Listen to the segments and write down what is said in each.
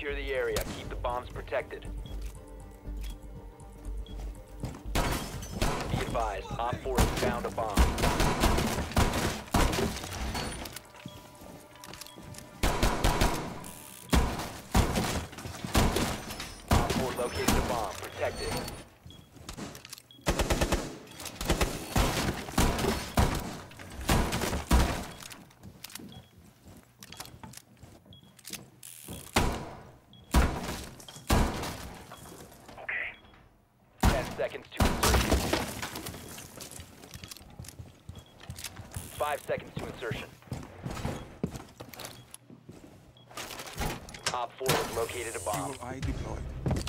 Secure the area. Keep the bombs protected. Be advised, Op 4 has found a bomb. Op 4 located a bomb. Protect it. Seconds to insertion. 5 seconds to insertion. Op 4 has located a bomb. Fuel eye deployed.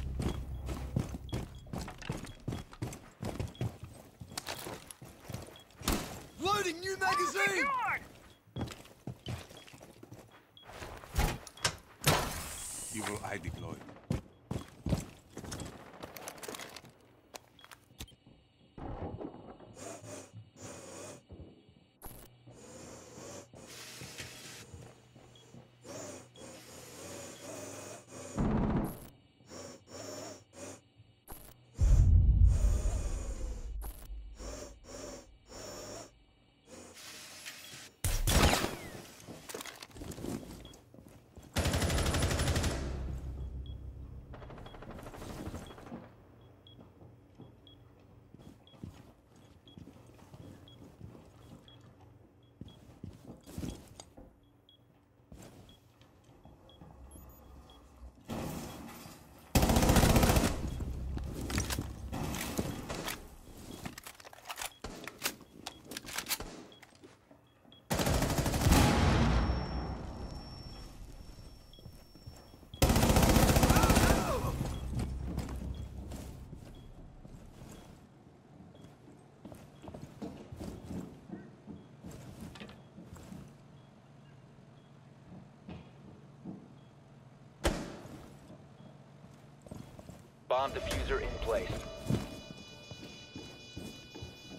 Loading new magazine! Fuel eye deployed. Bomb diffuser in place.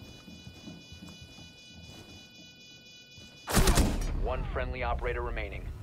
One friendly operator remaining.